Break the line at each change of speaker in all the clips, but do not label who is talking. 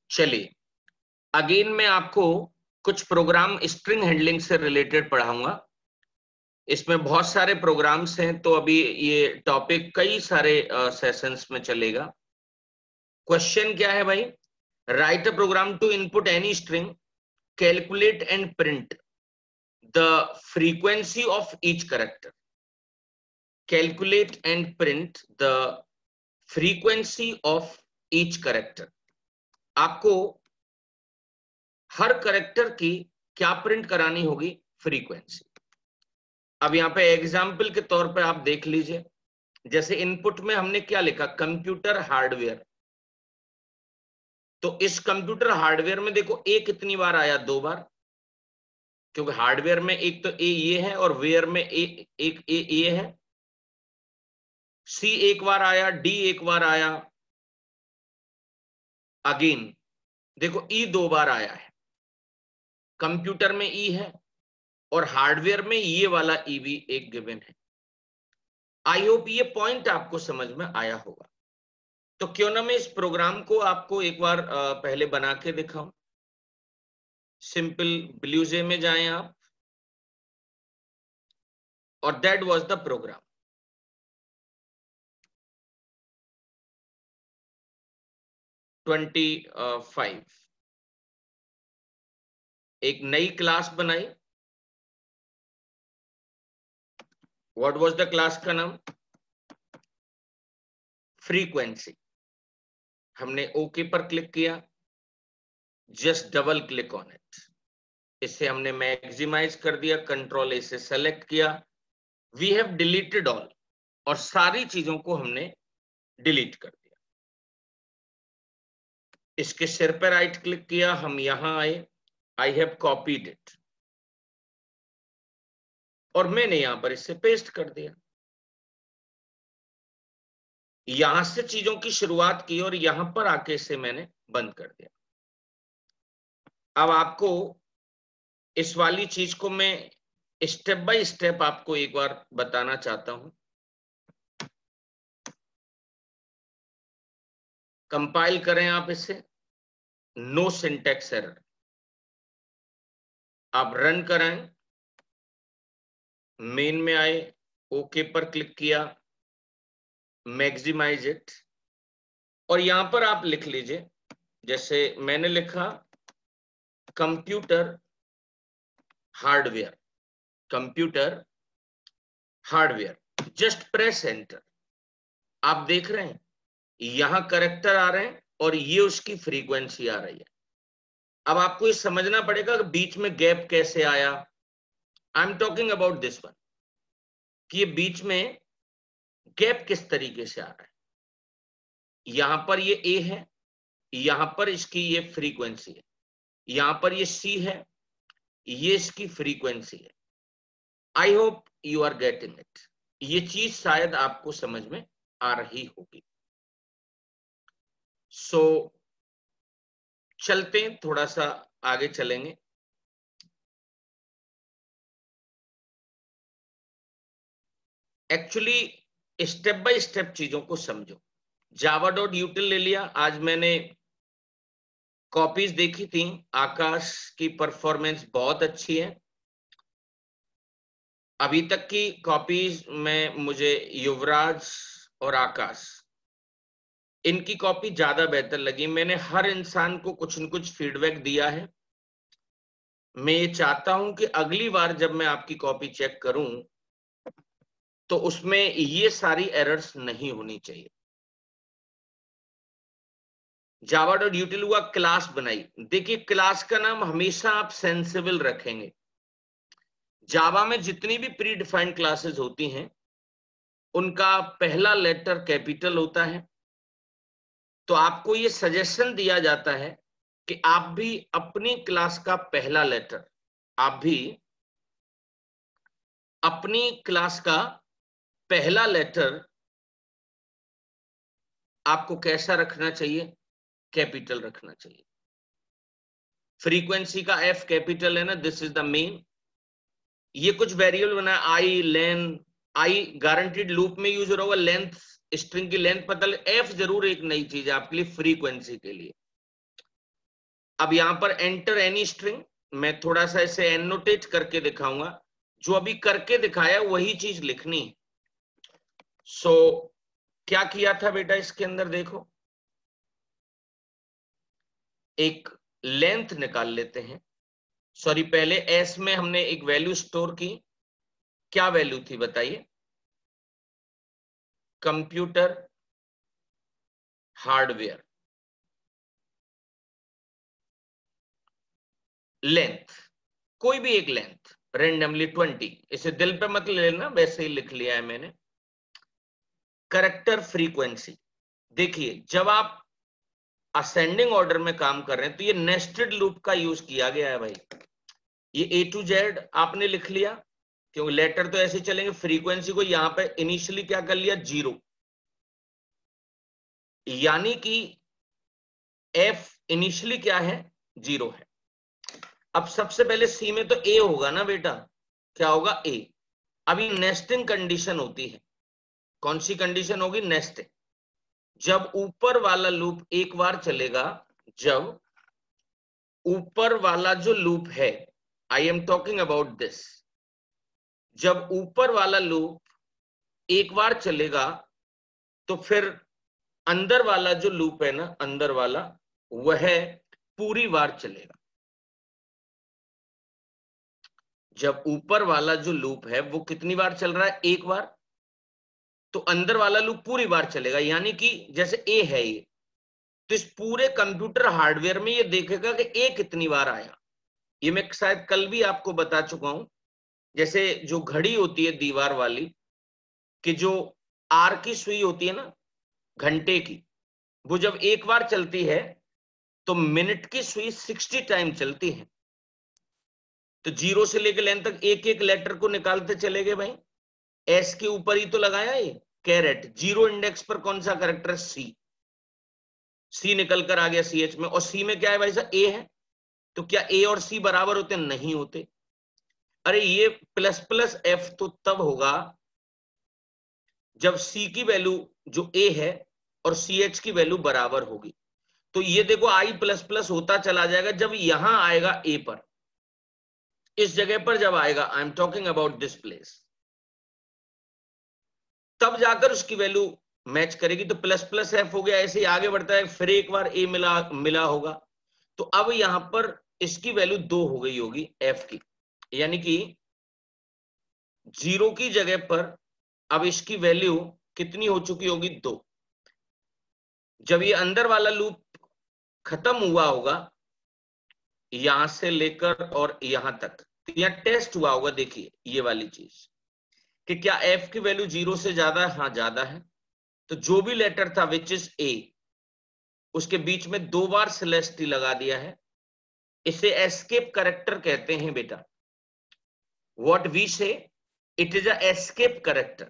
चलिए, अगेन मैं आपको कुछ प्रोग्राम स्ट्रिंग हैंडलिंग से रिलेटेड पढ़ाऊंगा। इसमें बहुत सारे प्रोग्राम्स हैं, तो अभी ये टॉपिक कई सारे सेशंस में चलेगा। क्वेश्चन क्या है भाई? Write a program to input any string, calculate and print the frequency of each character. Calculate and print the frequency of each character. आपको हर कैरेक्टर की क्या प्रिंट करानी होगी? फ्रीक्वेंसी। अब यहाँ पे एग्जाम्पल के तौर पे आप देख लीजिए, जैसे इनपुट में हमने क्या लिखा? Computer hardware. तो इस कंप्यूटर हार्डवेयर में देखो ए कितनी बार आया? 2 बार, क्योंकि हार्डवेयर में एक तो ए ये है और वेयर में एक ए ये है। सी एक बार आया, डी एक बार आया, अगेन देखो ई 2 बार आया है। कंप्यूटर में ई है और हार्डवेयर में ये वाला ई भी एक गिवन है। आई होप ये पॉइंट आपको समझ में आया होगा। तो क्यों ना मैं इस प्रोग्राम को आपको एक बार पहले बना के दिखाऊं। सिंपल ब्लूजे में जाएं आप, और that was the program. Twenty 5 एक नई क्लास बनाई। व्हाट वाज द क्लास का नाम? फ्रीक्वेंसी। हमने ओके पर क्लिक किया, just double click on it. इसे हमने मैक्सिमाइज कर दिया, कंट्रोल ए से सेलेक्ट किया। वी हैव डिलीटेड ऑल, और सारी चीजों को हमने डिलीट कर दिया। इसके सिर पर राइट क्लिक किया, हम यहां आए, आई हैव कॉपीड इट, और मैंने यहां पर इसे पेस्ट कर दिया। यहां से चीजों की शुरुआत की और यहां पर आके इसे मैंने बंद कर दिया। अब आपको इस वाली चीज को मैं स्टेप बाय स्टेप आपको एक बार बताना चाहता हूं। कंपाइल करें आप इसे, नो सिंटैक्स एरर। आप रन कराएं, मेन में आए, ओके पर क्लिक किया, मैक्सिमाइज इट, और यहां पर आप लिख लीजिए, जैसे मैंने लिखा computer hardware, computer hardware, just press enter. आप देख रहे हैं यहां कैरेक्टर आ रहे हैं और ये उसकी फ्रीक्वेंसी आ रही है। अब आपको ये समझना पड़ेगा कि बीच में गैप कैसे आया। I am talking about this one, कि ये बीच में गैप किस तरीके से आ रहा है। यहां पर ये ए है, यहां पर इसकी ये फ्रीक्वेंसी है, यहां पर ये सी है, ये इसकी फ्रीक्वेंसी है। I hope you are getting it. ये चीज शायद आपको समझ में आ रही होगी। सो चलते हैं, थोड़ा सा आगे चलेंगे। एक्चुअली स्टेप बाय स्टेप चीजों को समझो। java.util ले लिया। आज मैंने कॉपीज देखी थी, आकाश की परफॉर्मेंस बहुत अच्छी है। अभी तक की कॉपीज में मुझे युवराज और आकाश, इनकी कॉपी ज्यादा बेहतर लगी। मैंने हर इंसान को कुछ न कुछ फीडबैक दिया है। मैं ये चाहता हूं कि अगली बार जब मैं आपकी कॉपी चेक करूं तो उसमें ये सारी एरर्स नहीं होनी चाहिए। java.util हुआ, क्लास बनाई। देखिए, क्लास का नाम हमेशा आप सेंसिबल रखेंगे। जावा में जितनी भी प्री डिफाइंड क्लासेस होती हैं उनका पहला लेटर कैपिटल होता है। तो आपको ये सजेशन दिया जाता है कि आप भी अपनी क्लास का पहला लेटर, आप भी अपनी क्लास का पहला लेटर आपको कैसा रखना चाहिए? कैपिटल रखना चाहिए। फ्रीक्वेंसी का एफ कैपिटल है ना, दिस इज द मेन। ये कुछ वेरिएबल बना, I, len, I guaranteed loop में यूज हो रहा होगा, लेंथ स्ट्रिंग की लेंथ पता, एफ जरूर एक नई चीज है आपके लिए फ्रीक्वेंसी के लिए। अब यहां पर एंटर एनी स्ट्रिंग, मैं थोड़ा सा इसे एनोटेट करके दिखाऊंगा, जो अभी करके दिखाया वही चीज लिखनी है। सो क्या किया था बेटा इसके अंदर, देखो एक लेंथ निकाल लेते हैं। सॉरी, पहले एस में हमने एक वैल्यू स्टोर की, क्या वैल्यू थी बताइए? कंप्यूटर हार्डवेयर लेंथ, कोई भी एक लेंथ रेंडमली 20, इसे दिल पे मत ले लेना, वैसे ही लिख लिया है मैंने। करेक्टर फ्रीक्वेंसी, देखिए जब आप असेंडिंग ऑर्डर में काम कर रहे हैं तो ये नेस्टेड लूप का यूज किया गया है भाई। ये ए टू जेड आपने लिख लिया, क्योंकि लेटर तो ऐसे चलेंगे। फ्रीक्वेंसी को यहां पे इनिशियली क्या कर लिया, 0, यानी कि एफ इनिशियली क्या है, 0 है। अब सबसे पहले सी में तो ए होगा ना बेटा, क्या होगा, ए। अभी नेस्टिंग कंडीशन होती है, कौन सी कंडीशन होगी, नेस्टिंग। जब ऊपर वाला लूप एक बार चलेगा, जब ऊपर वाला जो लूप है, I am talking about this, जब ऊपर वाला लूप एक बार चलेगा तो फिर अंदर वाला जो लूप है ना, अंदर वाला, वह पूरी बार चलेगा। जब ऊपर वाला जो लूप है वो कितनी बार चल रहा है, एक बार, तो अंदर वाला लूप पूरी बार चलेगा। यानी कि जैसे ए है ये, तो इस पूरे कंप्यूटर हार्डवेयर में ये देखेगा कि ए कितनी बार आया। ये मैं शायद कल भी आपको बता चुका हूं, जैसे जो घड़ी होती है दीवार वाली, कि जो आर की सुई होती है ना घंटे की, वो जब एक बार चलती है तो मिनट की सुई 60 टाइम चलती है। तो 0 से लेकर लेन तक एक एक लेटर को निकालते चले गए भाई। एस के ऊपर ही तो लगाया ये कैरेट, 0 इंडेक्स पर कौन सा करेक्टर है, सी। सी निकल कर आ गया सी एच में, और सी में क्या है भाई साहब, ए है। तो क्या ए और सी बराबर होते, नहीं होते। अरे ये प्लस प्लस एफ तो तब होगा जब सी की वैल्यू जो ए है और सी एच की वैल्यू बराबर होगी। तो ये देखो आई प्लस प्लस होता चला जाएगा जब यहां आएगा ए पर, इस जगह पर जब आएगा, I am talking about this place, तब जाकर उसकी वैल्यू मैच करेगी। तो प्लस प्लस एफ हो गया, ऐसे ही आगे बढ़ता है, फिर एक बार ए मिला मिला होगा। तो अब यहां पर इसकी वैल्यू 2 हो गई होगी एफ की, यानी कि 0 की जगह पर अब इसकी वैल्यू कितनी हो चुकी होगी, 2। जब ये अंदर वाला लूप खत्म हुआ होगा, यहां से लेकर और यहां तक, तो यहां टेस्ट हुआ होगा, देखिए ये वाली चीज, कि क्या एफ की वैल्यू 0 से ज्यादा है, हाँ ज्यादा है। तो जो भी लेटर था विच इज ए, उसके बीच में 2 बार सेलेस्टी लगा दिया है। इसे एस्केप करेक्टर कहते हैं बेटा। What we say, it is a escape character.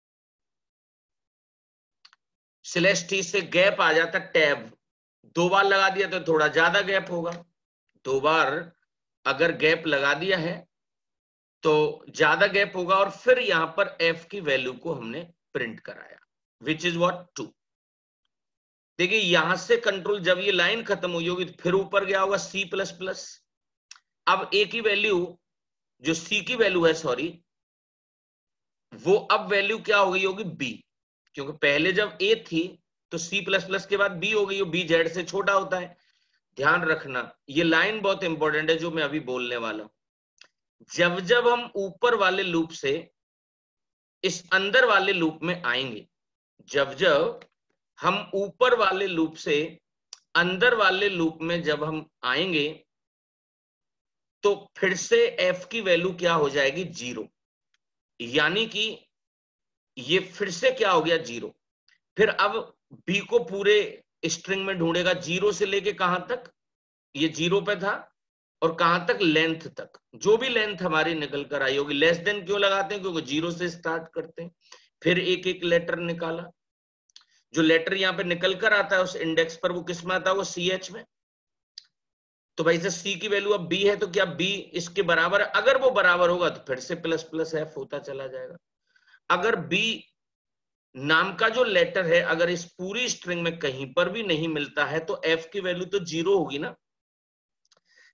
सेलेस्टी से गैप आ जाता, टैब 2 बार लगा दिया तो थोड़ा ज्यादा गैप होगा, 2 बार अगर गैप लगा दिया है तो ज्यादा गैप होगा, और फिर यहां पर एफ की वैल्यू को हमने प्रिंट कराया, विच इज व्हाट 2। देखिए यहां से कंट्रोल, जब ये लाइन खत्म हुई होगी तो फिर ऊपर गया होगा सी प्लस प्लस। अब ए की वैल्यू, जो सी की वैल्यू है सॉरी, वो अब वैल्यू क्या हो गई होगी, बी। क्योंकि पहले जब ए थी तो सी प्लस प्लस के बाद बी हो गई, बी जेड से छोटा होता है। ध्यान रखना, ये लाइन बहुत इंपॉर्टेंट है जो मैं अभी बोलने वाला हूं। जब जब हम ऊपर वाले लूप से इस अंदर वाले लूप में आएंगे, जब जब हम ऊपर वाले लूप से अंदर वाले लूप में जब हम आएंगे, तो फिर से एफ की वैल्यू क्या हो जाएगी, 0। यानी कि ये फिर से क्या हो गया, 0। फिर अब बी को पूरे स्ट्रिंग में ढूंढेगा, 0 से लेके कहां तक, ये 0 पे था, और कहां तक, लेंथ तक। जो भी लेंथ हमारी निकल कर आई होगी, लेस देन क्यों लगाते हैं, क्योंकि 0 से स्टार्ट करते हैं। फिर एक एक लेटर निकाला, जो लेटर यहां पे निकल कर आता है उस इंडेक्स पर, वो किस में आता है, वो सी एच में। तो भाई से सी की वैल्यू अब बी है, तो क्या बी इसके बराबर है, अगर वो बराबर होगा तो फिर से प्लस प्लस एफ होता चला जाएगा। अगर बी नाम का जो लेटर है अगर इस पूरी स्ट्रिंग में कहीं पर भी नहीं मिलता है तो एफ की वैल्यू तो 0 होगी ना।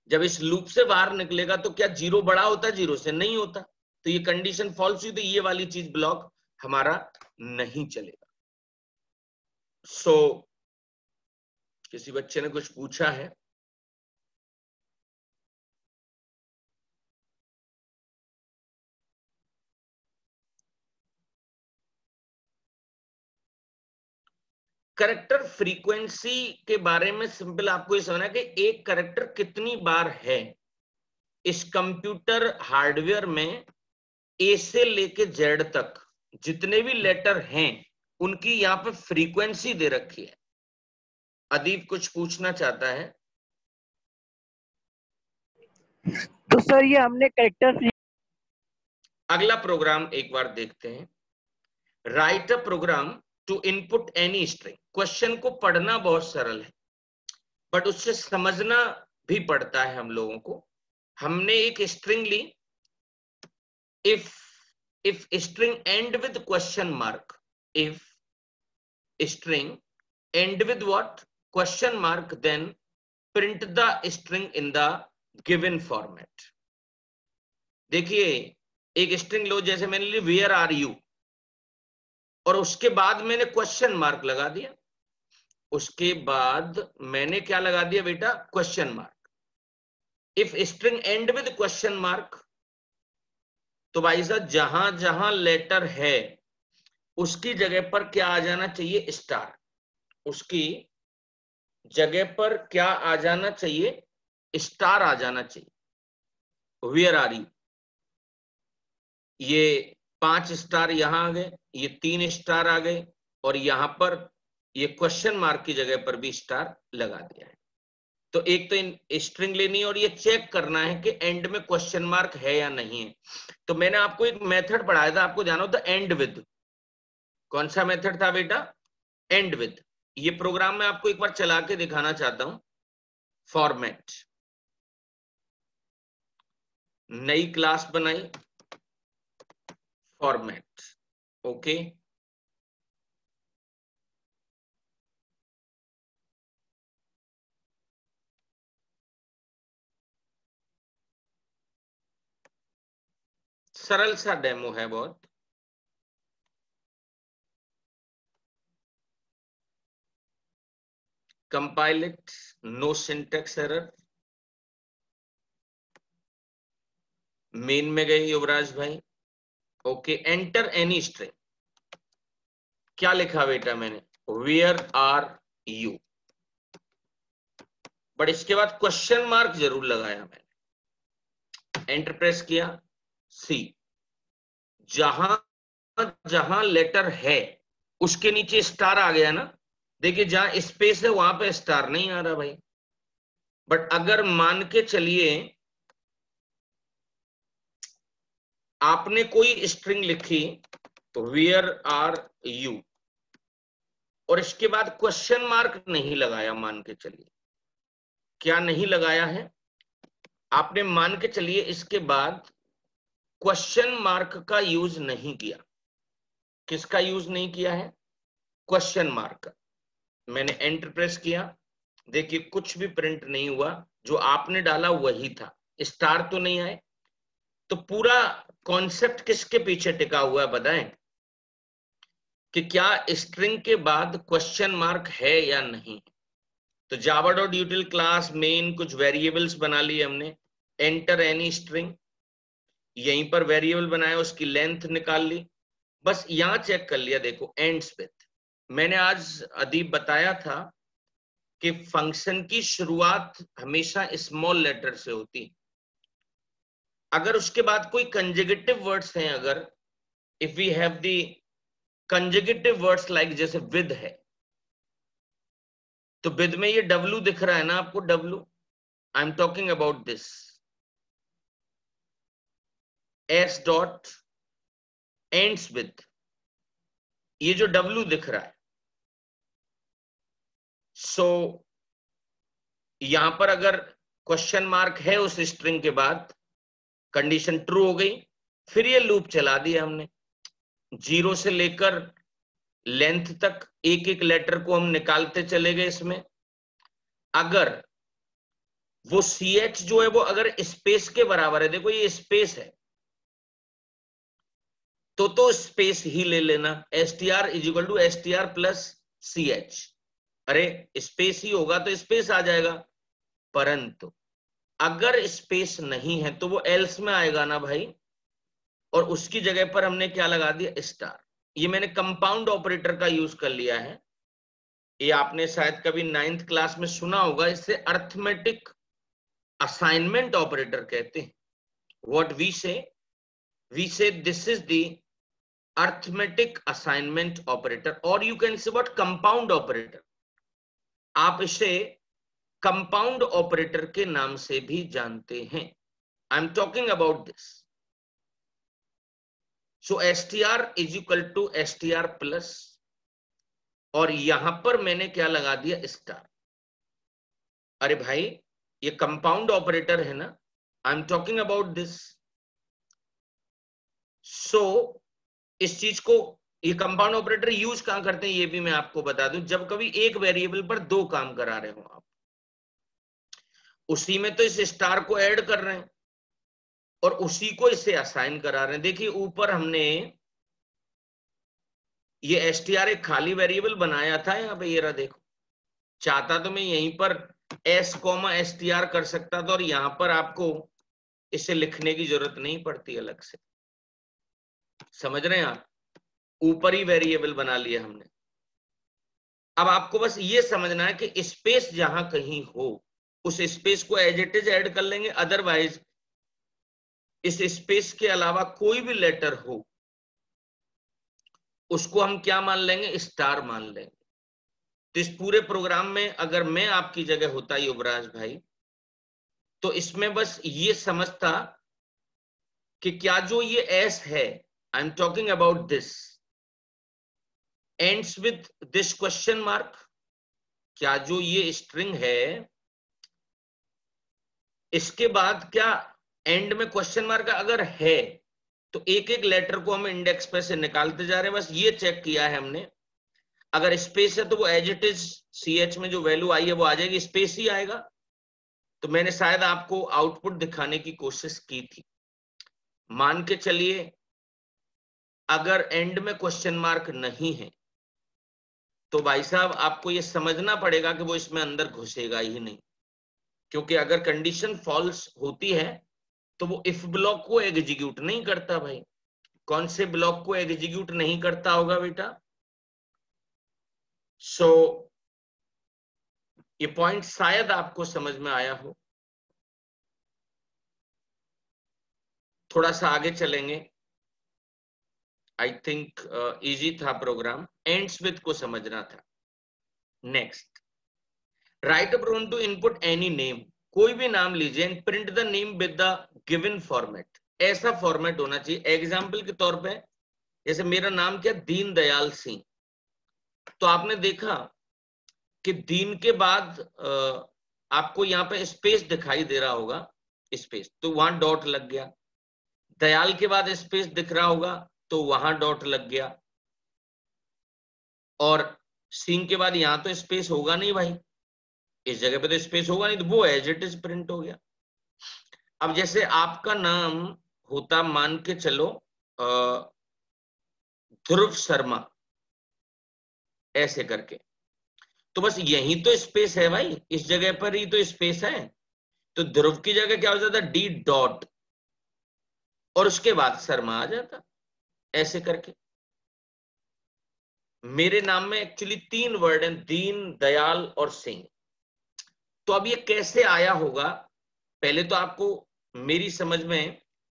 जब इस लूप से बाहर निकलेगा तो क्या 0 बड़ा होता है 0 से? नहीं होता। तो ये कंडीशन फॉल्स हुई, तो ये वाली चीज ब्लॉक हमारा नहीं चलेगा। सो किसी बच्चे ने कुछ पूछा है? करेक्टर फ्रीक्वेंसी के बारे में सिंपल आपको ये समझना है कि एक करेक्टर कितनी बार है। इस कंप्यूटर हार्डवेयर में ए से लेके जेड तक जितने भी लेटर हैं उनकी यहां पे फ्रीक्वेंसी दे रखी है। अदीप कुछ पूछना चाहता है?
तो सर ये हमने करेक्टर,
अगला प्रोग्राम एक बार देखते हैं। Write a program to input any string. Question को पढ़ना बहुत सरल है, बट उससे समझना भी पड़ता है हम लोगों को। हमने एक स्ट्रिंग ली, if string end with question mark, if string end with what? Question mark, then print the string in the given format। देखिए एक स्ट्रिंग लो, जैसे मैंने ली वेयर आर यू, और उसके बाद मैंने क्वेश्चन मार्क लगा दिया। उसके बाद मैंने क्या लगा दिया बेटा? Question mark. If string end with question mark, तो भाई साहब जहां जहां लेटर है उसकी जगह पर क्या आ जाना चाहिए? स्टार। उसकी जगह पर क्या आ जाना चाहिए? स्टार आ जाना चाहिए। वेयर आर यू, ये 5 स्टार यहां आ गए, ये 3 स्टार आ गए, और यहां पर ये क्वेश्चन मार्क की जगह पर भी स्टार लगा दिया है। तो एक तो इन स्ट्रिंग लेनी है और ये चेक करना है कि एंड में क्वेश्चन मार्क है या नहीं है। तो मैंने आपको एक मेथड पढ़ाया था, आपको जाना होता एंड विद। कौन सा मेथड था बेटा? And with. ये प्रोग्राम मैं आपको एक बार चला के दिखाना चाहता हूं। फॉर्मेट, नई क्लास बनाई, फॉर्मेट, ओके। सरल सा डेमो है बहुत। Compile it, no syntax error. Main में गए युवराज भाई, ओके। Enter any string. क्या लिखा बेटा मैंने? वेयर आर यू, बट इसके बाद क्वेश्चन मार्क जरूर लगाया मैंने। एंटर प्रेस किया, सी जहां जहां लेटर है उसके नीचे स्टार आ गया ना। देखिए जहां स्पेस है वहां पे स्टार नहीं आ रहा भाई। बट अगर मान के चलिए आपने कोई स्ट्रिंग लिखी वेयर आर यू, और इसके बाद क्वेश्चन मार्क नहीं लगाया, मान के चलिए क्या नहीं लगाया है आपने, मान के चलिए इसके बाद क्वेश्चन मार्क का यूज नहीं किया। किसका यूज नहीं किया है? क्वेश्चन मार्क का। मैंने एंटर प्रेस किया, देखिए कुछ भी प्रिंट नहीं हुआ, जो आपने डाला वही था, स्टार तो नहीं आए। तो पूरा कॉन्सेप्ट किसके पीछे टिका हुआ है बताएं? कि क्या स्ट्रिंग के बाद क्वेश्चन मार्क है या नहीं। तो Java dot util class main कुछ वेरिएबल्स बना लिए हमने। एंटर एनी स्ट्रिंग, यहीं पर वेरिएबल बनाया, उसकी लेंथ निकाल ली, बस यहां चेक कर लिया। देखो एंड्स विथ, मैंने आज अदीब बताया था कि फंक्शन की शुरुआत हमेशा स्मॉल लेटर से होती। अगर उसके बाद कोई कंजुगेटिव वर्ड्स हैं, अगर if we have the conjugative words like जैसे विद है, तो विद में ये डब्ल्यू दिख रहा है ना आपको, W, I am talking about this S dot ends with, ये जो डब्ल्यू दिख रहा है। सो यहां पर अगर क्वेश्चन मार्क है उस स्ट्रिंग के बाद, कंडीशन ट्रू हो गई, फिर ये लूप चला दिया हमने। 0 से लेकर लेंथ तक एक एक लेटर को हम निकालते चले गए इसमें। अगर वो CH जो है वो अगर स्पेस के बराबर है, देखो ये स्पेस है, तो स्पेस ही ले लेना, str is equal to str plus CH। अरे स्पेस ही होगा तो स्पेस आ जाएगा, परंतु अगर स्पेस नहीं है तो वो एल्स में आएगा ना भाई, और उसकी जगह पर हमने क्या लगा दिया, स्टार। ये मैंने कंपाउंड ऑपरेटर का यूज कर लिया है, ये आपने शायद कभी 9th क्लास में सुना होगा, इससे अर्थमेटिक असाइनमेंट ऑपरेटर कहते हैं। What we say this is the arithmetic assignment operator, और you can say what, compound operator. आप इसे कंपाउंड ऑपरेटर के नाम से भी जानते हैं। I am talking about this. So str is equal to str plus, और यहां पर मैंने क्या लगा दिया, स्टार। अरे भाई ये कंपाउंड ऑपरेटर है ना, I am talking about this. So इस चीज को, ये कंपाउंड ऑपरेटर यूज कहां करते हैं ये भी मैं आपको बता दूं, जब कभी एक वेरिएबल पर दो काम करा रहे हो आप, उसी में तो इस स्टार को ऐड कर रहे हैं और उसी को इसे असाइन करा रहे हैं। देखिए ऊपर हमने ये str एक खाली वेरिएबल बनाया था, यहाँ पे ये रहा, देखो चाहता तो मैं यहीं पर s str कर सकता था, और यहां पर आपको इसे लिखने की जरूरत नहीं पड़ती अलग से। समझ रहे हैं आप, ऊपर ही वेरिएबल बना लिया हमने। अब आपको बस ये समझना है कि स्पेस जहां कहीं हो उस स्पेस को एज इट इज ऐड कर लेंगे, अदरवाइज इस स्पेस के अलावा कोई भी लेटर हो उसको हम क्या मान लेंगे, स्टार मान लेंगे। तो इस पूरे प्रोग्राम में अगर मैं आपकी जगह होता युवराज भाई, तो इसमें बस ये समझता कि क्या जो ये एस है, I am talking about this, ends with this question mark. क्या जो ये स्ट्रिंग है इसके बाद क्या एंड में क्वेश्चन मार्क अगर है, तो एक एक लेटर को हम इंडेक्स पे से निकालते जा रहे हैं। बस ये चेक किया है हमने, अगर स्पेस है तो वो एज इट इज CH में जो वैल्यू आई है वो आ जाएगी, स्पेस ही आएगा। तो मैंने शायद आपको आउटपुट दिखाने की कोशिश की थी। मान के चलिए अगर एंड में क्वेश्चन मार्क नहीं है तो भाई साहब आपको ये समझना पड़ेगा कि वो इसमें अंदर घुसेगा ही नहीं, क्योंकि अगर कंडीशन फॉल्स होती है तो वो इफ ब्लॉक को एग्जीक्यूट नहीं करता। भाई कौन से ब्लॉक को एग्जीक्यूट नहीं करता होगा बेटा? सो ये पॉइंट शायद आपको समझ में आया हो। थोड़ा सा आगे चलेंगे, आई थिंक इजी था प्रोग्राम, एंड्स विद को समझना था। Next, write a program to input any name, कोई भी नाम लीजिए and print the name with the given format. ऐसा फॉर्मेट होना चाहिए, एग्जाम्पल के तौर पे जैसे मेरा नाम क्या, दीन दयाल सिंह, तो आपने देखा कि दीन के बाद आपको यहाँ पे स्पेस दिखाई दे रहा होगा, स्पेस, तो वहां डॉट लग गया। दयाल के बाद स्पेस दिख रहा होगा तो वहां डॉट लग गया, और सिंह के बाद यहां तो स्पेस होगा नहीं भाई, इस जगह पे तो स्पेस होगा नहीं, तो वो एज इट इज प्रिंट हो गया। अब जैसे आपका नाम होता, मान के चलो ध्रुव शर्मा, ऐसे करके, तो बस यही तो स्पेस है भाई, इस जगह पर ही तो स्पेस है। तो ध्रुव की जगह क्या हो जाता, डी डॉट, और उसके बाद शर्मा आ जाता, ऐसे करके। मेरे नाम में एक्चुअली 3 वर्ड हैं, दीन दयाल और सिंह। तो अब ये कैसे आया होगा, पहले तो आपको मेरी समझ में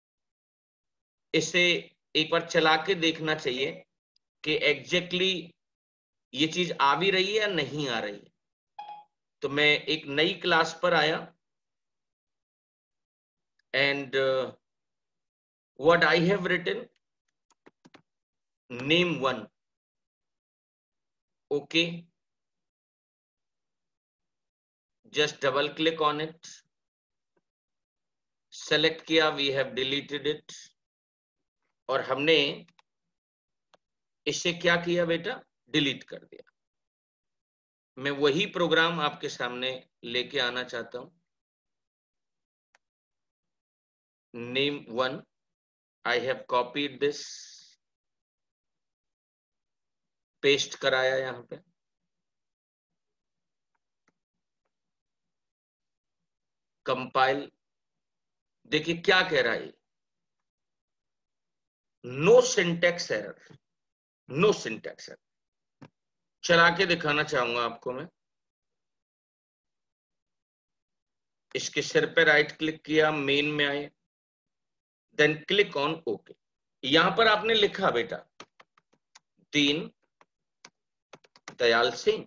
इसे एक बार चला के देखना चाहिए कि एग्जैक्टली ये चीज आ भी रही है या नहीं आ रही है। तो मैं एक नई क्लास पर आया and what I have written, name 1, okay, just double click on it, select किया, वी हैव डिलीटेड इट, और हमने इसे क्या किया बेटा, डिलीट कर दिया। मैं वही प्रोग्राम आपके सामने लेके आना चाहता हूं। name 1. I have copied this, paste कराया यहां पे, कंपाइल। देखिए क्या कह रहा है, no syntax error, no syntax error. चला के दिखाना चाहूंगा आपको मैं। इसके सिर पे राइट क्लिक किया, मेन में आए, देन क्लिक ऑन ओके। यहां पर आपने लिखा बेटा दीन दयाल सिंह,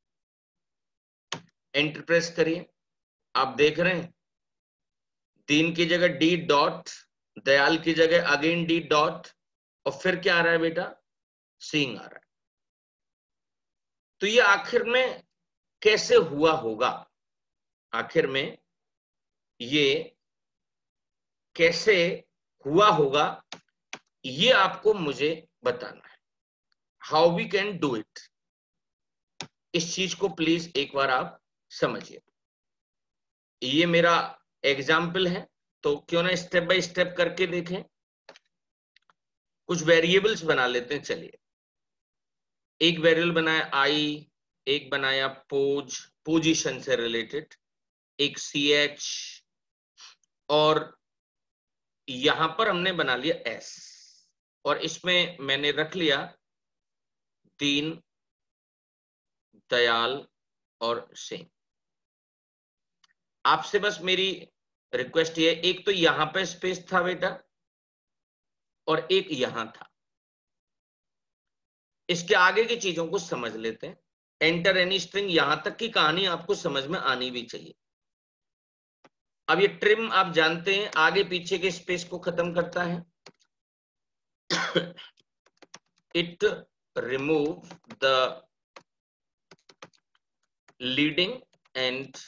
एंटर प्रेस करिए। आप देख रहे हैं दीन की जगह डी डॉट, दयाल की जगह अगेन डी डॉट, और फिर क्या आ रहा है बेटा, सिंह आ रहा है। तो ये आखिर में कैसे हुआ होगा, आखिर में ये कैसे हुआ होगा, ये आपको मुझे बताना है। How we can do it, इस चीज को प्लीज एक बार आप समझिए। ये मेरा एग्जाम्पल है, तो क्यों ना स्टेप बाय स्टेप करके देखें। कुछ वेरिएबल्स बना लेते हैं। चलिए, एक वेरिएबल बनाया आई, एक बनाया पोज, पोजीशन से रिलेटेड, एक ch, और यहां पर हमने बना लिया s, और इसमें मैंने रख लिया दीन दयाल और सिंह। आपसे बस मेरी रिक्वेस्ट ये, एक तो यहां पे स्पेस था बेटा और एक यहां था। इसके आगे की चीजों को समझ लेते हैं। एंटर एनी स्ट्रिंग, यहां तक की कहानी आपको समझ में आनी भी चाहिए। अब ये ट्रिम आप जानते हैं आगे पीछे के स्पेस को खत्म करता है। It remove the leading and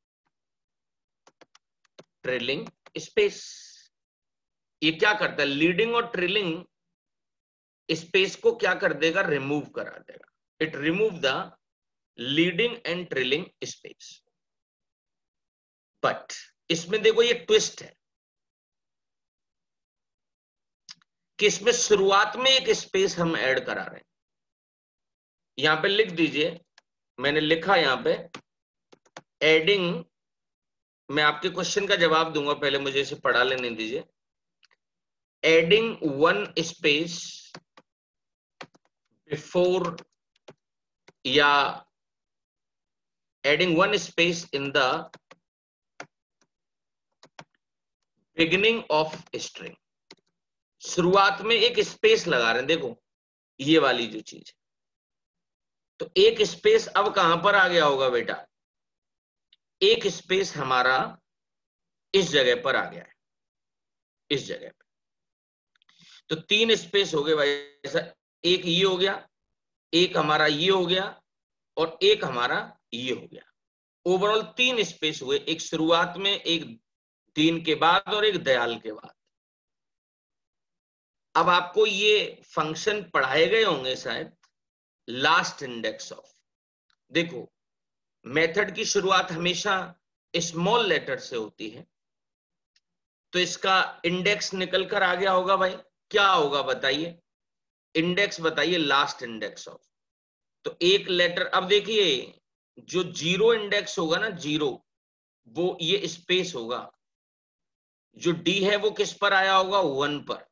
trailing space. ये क्या करता है, लीडिंग और ट्रेलिंग स्पेस को क्या कर देगा, रिमूव करा देगा। It remove the leading and trailing space. But इसमें देखो ये ट्विस्ट है कि इसमें शुरुआत में एक स्पेस हम ऐड करा रहे हैं। यहां पे लिख दीजिए, मैंने लिखा यहां पे एडिंग, मैं आपके क्वेश्चन का जवाब दूंगा, पहले मुझे इसे पढ़ा लेने दीजिए। एडिंग 1 स्पेस बिफोर, या adding 1 space in the beginning of string. शुरुआत में एक स्पेस लगा रहे हैं, देखो ये वाली जो चीज है। तो एक स्पेस अब कहां पर आ गया होगा बेटा, एक स्पेस हमारा इस जगह पर आ गया है, इस जगह पे। तो 3 स्पेस हो गए भाई, ऐसा एक ये हो गया, एक हमारा ये हो गया, और एक हमारा ये हो गया। ओवरऑल 3 स्पेस हुए, एक शुरुआत में, एक दीन के बाद, और एक दयाल के बाद। अब आपको ये फंक्शन पढ़ाए गए होंगे शायद, लास्ट इंडेक्स ऑफ। देखो मेथड की शुरुआत हमेशा स्मॉल लेटर से होती है, तो इसका इंडेक्स निकल कर आ गया होगा भाई, क्या होगा बताइए, इंडेक्स बताइए, लास्ट इंडेक्स ऑफ। तो एक लेटर, अब देखिए जो 0 इंडेक्स होगा ना, 0, वो ये स्पेस होगा। जो डी है वो किस पर आया होगा, 1 पर,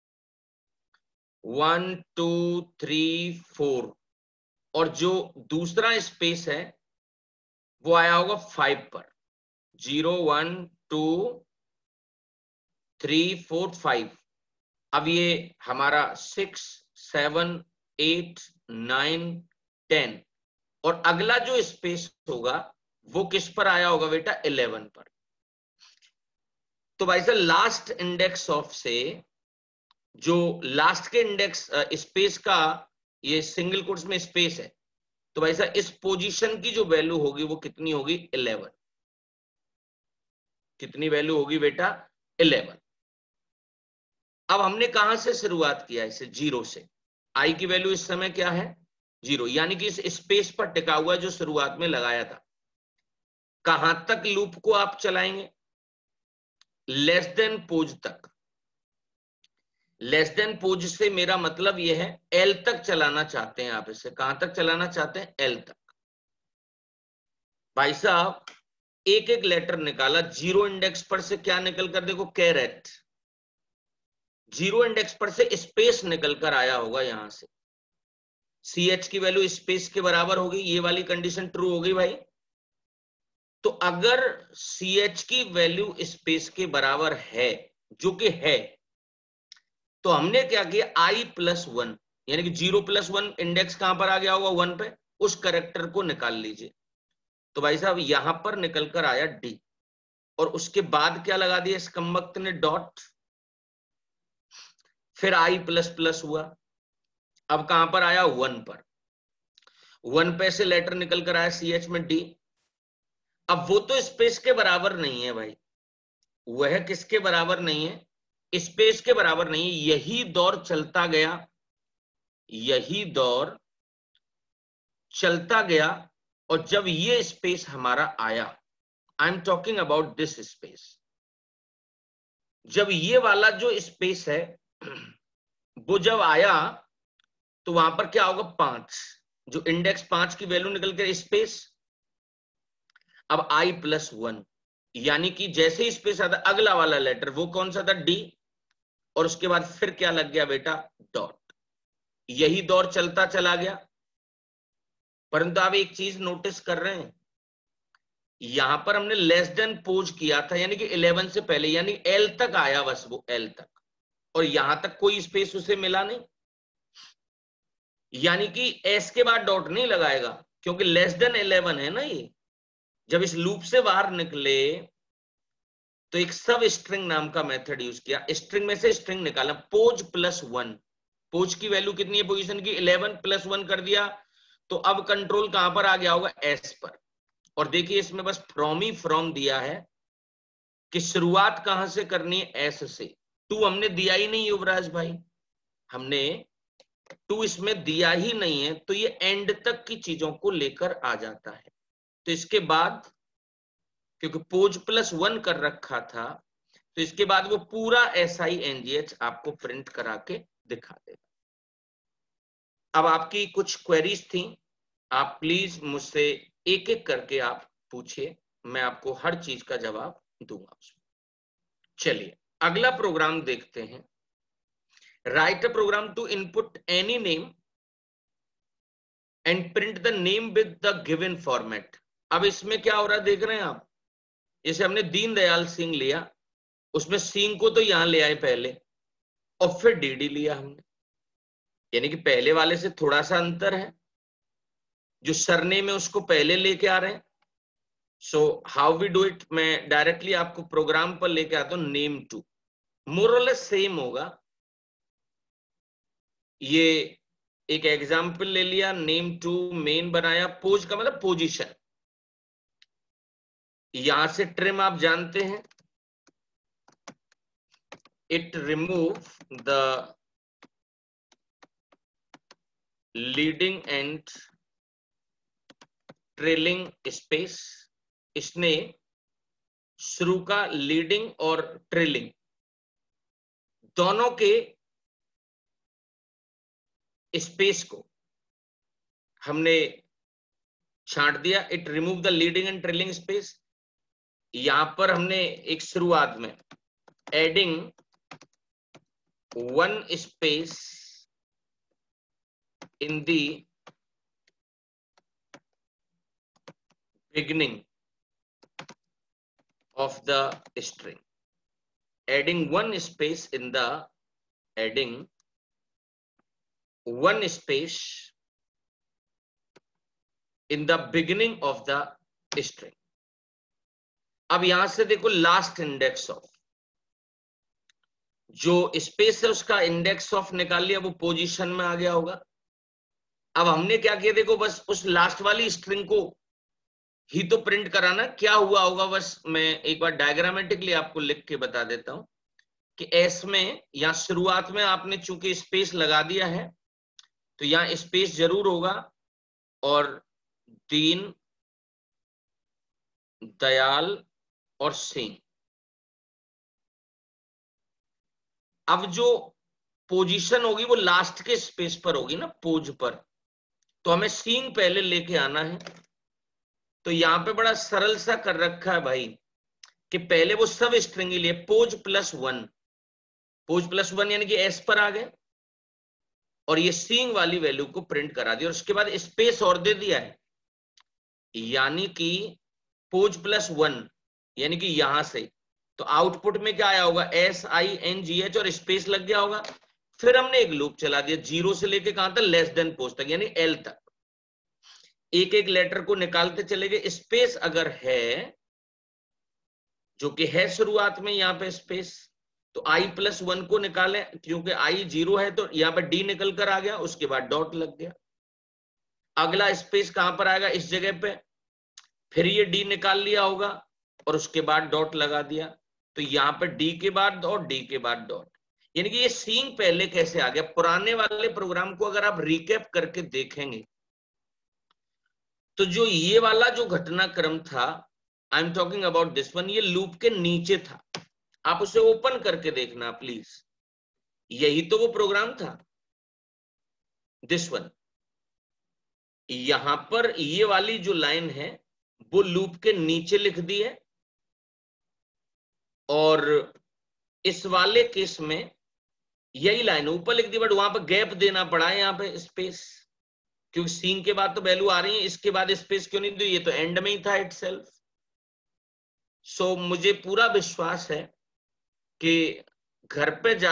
1 2 3 4, और जो दूसरा स्पेस है वो आया होगा 5 पर, 0 1 2 3 4 5। अब ये हमारा 6 7 8 9 10, और अगला जो स्पेस होगा वो किस पर आया होगा बेटा, 11 पर। तो भाई साहब लास्ट इंडेक्स ऑफ से, जो लास्ट के इंडेक्स स्पेस का, ये सिंगल कोट्स में स्पेस है, तो भाई साहब इस पोजीशन की जो वैल्यू होगी वो कितनी होगी, 11। कितनी वैल्यू होगी बेटा, 11। अब हमने कहां से शुरुआत किया, इसे 0 से। आई की वैल्यू इस समय क्या है, 0, यानी कि इस स्पेस पर टिका हुआ जो शुरुआत में लगाया था। कहां तक लूप को आप चलाएंगे, लेस देन पोज तक। लेस देन पोज से मेरा मतलब यह है एल तक चलाना चाहते हैं आप इसे। कहां तक चलाना चाहते हैं? एल तक। भाई साहब एक एक लेटर निकाला, जीरो इंडेक्स पर से क्या निकल कर देखो, कैरेट। जीरो इंडेक्स पर से स्पेस निकल कर आया होगा यहां से। सी एच की वैल्यू स्पेस के बराबर होगी, ये वाली कंडीशन ट्रू होगी भाई। तो अगर सी एच की वैल्यू स्पेस के बराबर है, जो कि है, तो हमने क्या किया, i+1 यानी कि 0+1 इंडेक्स कहां पर आ गया होगा? 1 पे। उस करेक्टर को निकाल लीजिए। तो भाई साहब यहां पर निकल कर आया डी, और उसके बाद क्या लगा दिया इस कमबख्त ने? डॉट। फिर i++ हुआ। अब कहां पर आया? 1 पर। 1 पे से लेटर निकल कर आया सी एच में डी। अब वो तो स्पेस के बराबर नहीं है भाई। वह किसके बराबर नहीं है? स्पेस के बराबर नहीं है। यही दौर चलता गया, यही दौर चलता गया, और जब ये स्पेस हमारा आया, I am talking about this space, जब ये वाला जो स्पेस है वो जब आया, तो वहां पर क्या होगा? 5, जो इंडेक्स 5 की वैल्यू निकल कर स्पेस। अब i+1, यानी कि जैसे ही स्पेस आता अगला वाला लेटर, वो कौन सा था? डी। और उसके बाद फिर क्या लग गया बेटा? डॉट। यही दौर चलता चला गया। परंतु आप एक चीज नोटिस कर रहे हैं, यहां पर हमने लेस देन पोज किया था, यानी कि 11 से पहले, यानी एल तक आया बस, वो एल तक, और यहां तक कोई स्पेस उसे मिला नहीं। यानी कि एस के बाद डॉट नहीं लगाएगा, क्योंकि लेस देन 11 है ना ये। जब इस लूप से बाहर निकले तो एक सब स्ट्रिंग नाम का मेथड यूज किया, स्ट्रिंग में से स्ट्रिंग निकाला, पोज+1। पोज की वैल्यू कितनी है पोजीशन की? 11 +1 कर दिया। तो अब कंट्रोल कहां पर आ गया होगा? एस पर। और देखिए इसमें बस फ्रॉम ही फ्रॉम दिया है कि शुरुआत कहां से करनी है? एस से। टू हमने दिया ही नहीं युवराज भाई, हमने टू इसमें दिया ही नहीं है, तो ये एंड तक की चीजों को लेकर आ जाता है। तो इसके बाद क्योंकि पोज+1 कर रखा था, तो इसके बाद वो पूरा SINGH आपको प्रिंट करा के दिखा देगा। अब आपकी कुछ क्वेरीज थी, आप प्लीज मुझसे एक एक करके आप पूछिए, मैं आपको हर चीज का जवाब दूंगा उसमें। चलिए अगला प्रोग्राम देखते हैं। Write a program to input any name and print the name with the given format. अब इसमें क्या हो रहा है देख रहे हैं आप, जैसे हमने दीनदयाल सिंह लिया, उसमें सिंह को तो यहां ले आए पहले, और फिर डीडी लिया हमने, यानी कि पहले वाले से थोड़ा सा अंतर है, जो सरनेम है उसको पहले लेके आ रहे हैं। So how we do it, मैं डायरेक्टली आपको प्रोग्राम पर लेके आता हूं। नेम टू मोरलेस सेम होगा। ये एक एग्जाम्पल ले लिया, नेम टू मेन बनाया, पोज का मतलब पोजीशन। यहां से ट्रिम आप जानते हैं, it remove the leading and trailing space. इसने शुरू का लीडिंग और ट्रेलिंग दोनों के स्पेस को हमने छांट दिया। It remove the leading and trailing space. यहां पर हमने एक शुरुआत में adding 1 space in the beginning of the string, adding 1 space in the adding 1 space in the beginning of the string। अब यहां से देखो लास्ट इंडेक्स ऑफ, जो स्पेस है उसका इंडेक्स ऑफ निकाल लिया, वो पोजीशन में आ गया होगा। अब हमने क्या किया देखो, बस उस लास्ट वाली स्ट्रिंग को ही तो प्रिंट कराना। क्या हुआ होगा बस मैं एक बार डायग्रामेटिकली आपको लिख के बता देता हूं कि एस में यहां शुरुआत में आपने चूंकि स्पेस लगा दिया है, तो यहां स्पेस जरूर होगा, और दीन दयाल और सिंह, अब जो पोजीशन होगी वो लास्ट के स्पेस पर होगी ना, पोज पर, तो हमें सीइंग पहले लेके आना है। तो यहां पे बड़ा सरल सा कर रखा है भाई कि पहले वो सब स्ट्रिंग लिए पोज प्लस वन यानी कि एस पर आ गए और ये सीइंग वाली वैल्यू को प्रिंट करा दिया, और उसके बाद स्पेस और दे दिया है, यानी कि पोज प्लस वन यानी कि यहां से, तो आउटपुट में क्या आया होगा, SINGH और स्पेस लग गया होगा। फिर हमने एक लूप चला दिया जीरो से लेके कहां तक, लेस देन पोज तक यानी L तक, एक एक लेटर को निकालते चले गए। स्पेस अगर है, जो कि है शुरुआत में यहां पे स्पेस, तो I+1 को निकालें, क्योंकि I 0 है तो यहां पे D निकल कर आ गया, उसके बाद डॉट लग गया। अगला स्पेस कहां पर आएगा, इस जगह पे, फिर ये D निकाल लिया होगा और उसके बाद डॉट लगा दिया, तो यहां पे D के बाद डॉट, D के बाद डॉट, यानी कि ये सीइंग पहले कैसे आ गया। पुराने वाले प्रोग्राम को अगर आप रिकैप करके देखेंगे तो जो ये वाला जो घटनाक्रम था, I am talking about this one, ये लूप के नीचे था। आप उसे ओपन करके देखना प्लीज, यही तो वो प्रोग्राम था, दिस वन। यहां पर ये वाली जो लाइन है वो लूप के नीचे लिख दी है, और इस वाले केस में यही लाइन ऊपर लिख दी, बट वहां पर गैप देना पड़ा है, यहां पे स्पेस, क्योंकि सीन के बाद तो वैल्यू आ रही है, इसके बाद स्पेस क्यों नहीं दी, ये तो एंड में ही था इटसेल्फ। सो मुझे पूरा विश्वास है कि घर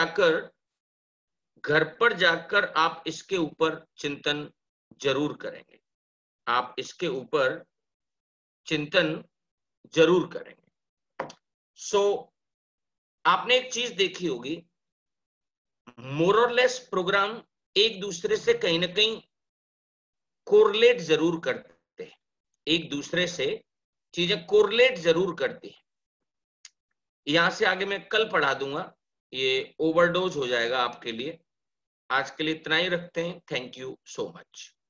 पर जाकर आप इसके ऊपर चिंतन जरूर करेंगे, आप इसके ऊपर चिंतन जरूर करेंगे। सो आपने एक चीज देखी होगी, मोर और लेस प्रोग्राम एक दूसरे से कहीं ना कहीं कोरिलेट जरूर करते हैं, एक दूसरे से चीजें कोरिलेट जरूर करती हैं। यहां से आगे मैं कल पढ़ा दूंगा, ये ओवरडोज हो जाएगा आपके लिए। आज के लिए इतना ही रखते हैं। Thank you so much.